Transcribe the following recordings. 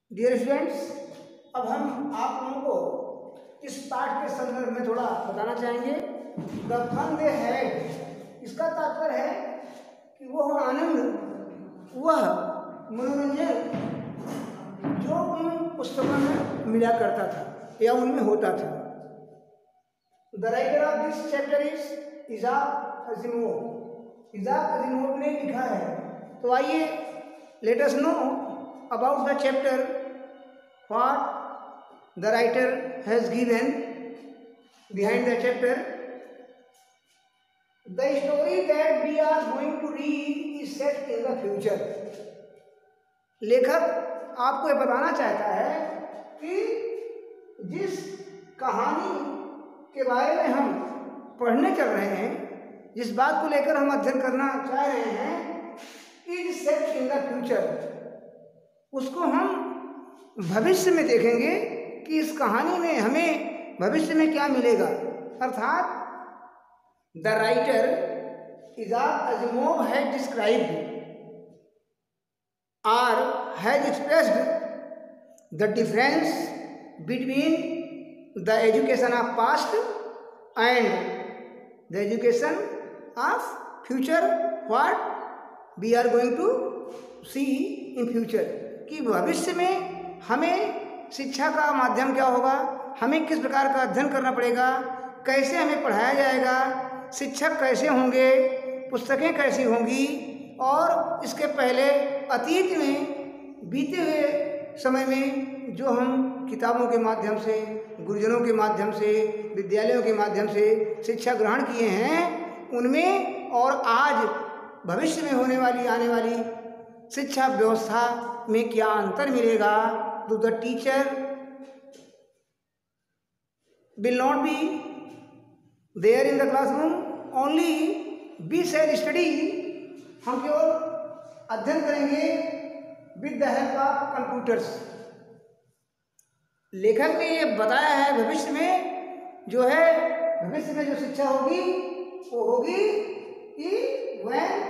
Dear students, अब हम आप लोगों को इस पाठ के संदर्भ में थोड़ा बताना चाहेंगे। द फन दे हैड, इसका तात्पर्य है कि वह आनंद, वह मनोरंजन जो उन पुस्तकों में मिला करता था या उनमें होता था। The writer of this chapter is Isaac Asimov. Isaac Asimov ने लिखा है। तो आइए let us know about the chapter what the writer has given behind the chapter. The story that we are going to read is set in the future. लेखक आपको यह बताना चाहता है कि जिस कहानी के बारे में हम पढ़ने चल रहे हैं, जिस बात को लेकर हम अध्ययन करना चाह रहे हैं, is set in the future. उसको हम भविष्य में देखेंगे कि इस कहानी में हमें भविष्य में क्या मिलेगा। अर्थात the writer Isaac Asimov has described और has expressed the difference between the education of past and the education of future what we are going to see in future. कि भविष्य में हमें शिक्षा का माध्यम क्या होगा, हमें किस प्रकार का अध्ययन करना पड़ेगा, कैसे हमें पढ़ाया जाएगा, शिक्षक कैसे होंगे, पुस्तकें कैसी होंगी, और इसके पहले अतीत में बीते हुए समय में जो हम किताबों के माध्यम से, गुरुजनों के माध्यम से, विद्यालयों के माध्यम से शिक्षा ग्रहण किए हैं, उनमें और आज भविष्य में होने वाली आने वाली शिक्षा व्यवस्था में क्या अंतर मिलेगा। तो the teacher will not be there in the classroom, only we shall study, हम केवल अध्ययन करेंगे with the help of computers. लेखक ने ये बताया है भविष्य में जो है, भविष्य में जो शिक्षा होगी वो होगी कि वह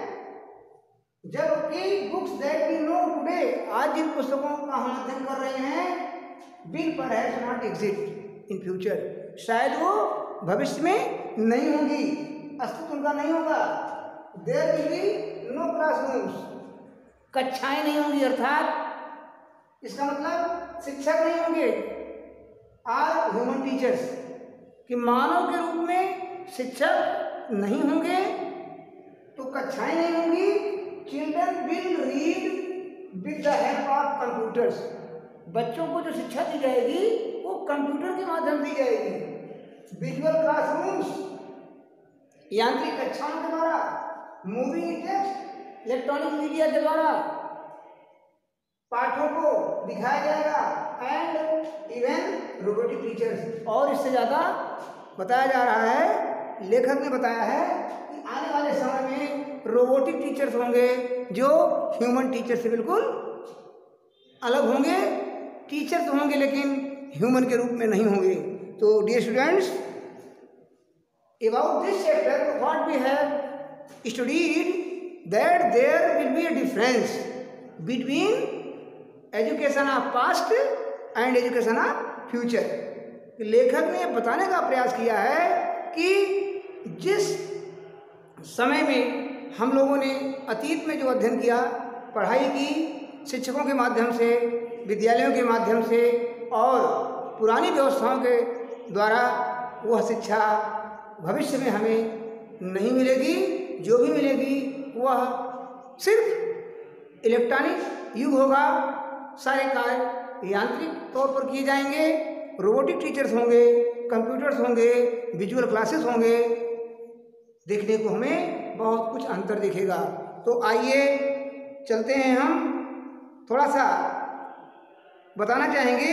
जबकि books that we know today, आज जिन पुस्तकों का हम अध्ययन कर रहे हैं, will perhaps not exist in future, शायद वो भविष्य में नहीं होंगी, अस्तित्व उनका नहीं होगा। There will be no classrooms, कक्षाएं नहीं होंगी, अर्थात इसका मतलब शिक्षक नहीं होंगे। आर ह्यूमन टीचर्स, कि मानव के रूप में शिक्षक नहीं होंगे तो कक्षाएं नहीं होंगी। Children will read with the help of computers, बच्चों को जो शिक्षा दी जाएगी वो कंप्यूटर के माध्यम दी जाएगी। विजुअल क्लासरूम्स, यांत्रिक कक्षाओं के द्वारा, मूविंग टेक्स्ट, इलेक्ट्रॉनिक मीडिया के द्वारा पाठों को दिखाया जाएगा। एंड इवन रोबोटिक टीचर्स, और इससे ज़्यादा बताया जा रहा है, लेखक ने बताया है कि आने वाले समय में रोबोटिक टीचर्स होंगे जो ह्यूमन टीचर से बिल्कुल अलग होंगे। टीचर्स होंगे लेकिन ह्यूमन के रूप में नहीं होंगे। तो dear students, about this chapter what we have studied that there will be a difference between education of past and education of future. लेखक ने बताने का प्रयास किया है कि जिस समय में हम लोगों ने अतीत में जो अध्ययन किया, पढ़ाई की शिक्षकों के माध्यम से, विद्यालयों के माध्यम से और पुरानी व्यवस्थाओं के द्वारा, वह शिक्षा भविष्य में हमें नहीं मिलेगी। जो भी मिलेगी वह सिर्फ इलेक्ट्रॉनिक युग होगा, सारे कार्य यांत्रिक तौर पर किए जाएंगे, रोबोटिक टीचर्स होंगे, कंप्यूटर्स होंगे, विजुअल क्लासेस होंगे, देखने को हमें बहुत कुछ अंतर दिखेगा। तो आइए चलते हैं, हम थोड़ा सा बताना चाहेंगे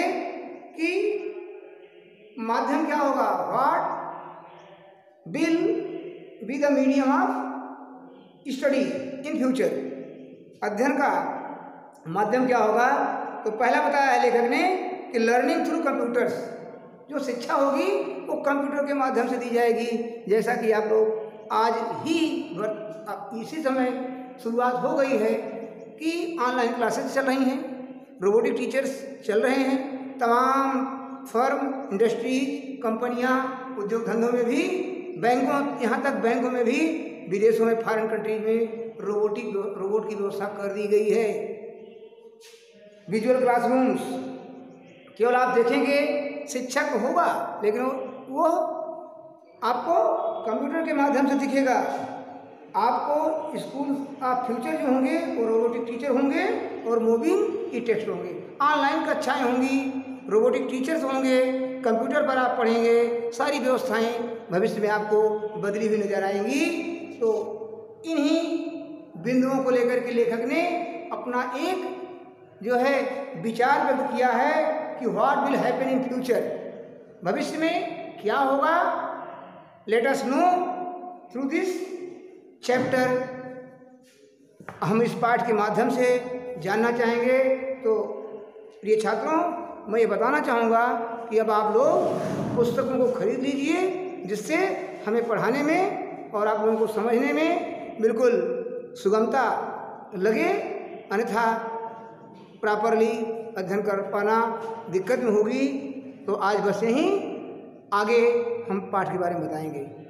कि माध्यम क्या होगा, what will be the medium of study in future, अध्ययन का माध्यम क्या होगा। तो पहला बताया है लेखक ने कि लर्निंग थ्रू कंप्यूटर्स, जो शिक्षा होगी वो कंप्यूटर के माध्यम से दी जाएगी। जैसा कि आप लोग आज ही इसी समय शुरुआत हो गई है कि ऑनलाइन क्लासेस चल रही हैं, रोबोटिक टीचर्स चल रहे हैं। तमाम फर्म, इंडस्ट्रीज, कंपनियां, उद्योग धंधों में भी, बैंकों, यहाँ तक बैंकों में भी, विदेशों में, फॉरेन कंट्रीज में रोबोट की व्यवस्था कर दी गई है। विजुअल क्लासरूम्स, केवल आप देखेंगे शिक्षक होगा, लेकिन वो आपको कंप्यूटर के माध्यम से दिखेगा। आपको स्कूल आप फ्यूचर जो होंगे वो रोबोटिक टीचर होंगे और मूविंग ई टेक्स्ट होंगे। ऑनलाइन कक्षाएं होंगी, रोबोटिक टीचर्स होंगे, कंप्यूटर पर आप पढ़ेंगे। सारी व्यवस्थाएं भविष्य में आपको बदली हुई नजर आएंगी। तो इन्हीं बिंदुओं को लेकर के लेखक ने अपना एक जो है विचार व्यक्त किया है कि what will happen in future, भविष्य में क्या होगा। Let us know through this chapter, हम इस पाठ के माध्यम से जानना चाहेंगे। तो प्रिय छात्रों, मैं ये बताना चाहूँगा कि अब आप लोग पुस्तकों को खरीद लीजिए, जिससे हमें पढ़ाने में और आप लोगों को समझने में बिल्कुल सुगमता लगे, अन्यथा प्रॉपरली अध्ययन कर पाना दिक्कत में होगी। तो आज बस यहीं, आगे हम पाठ के बारे में बताएंगे।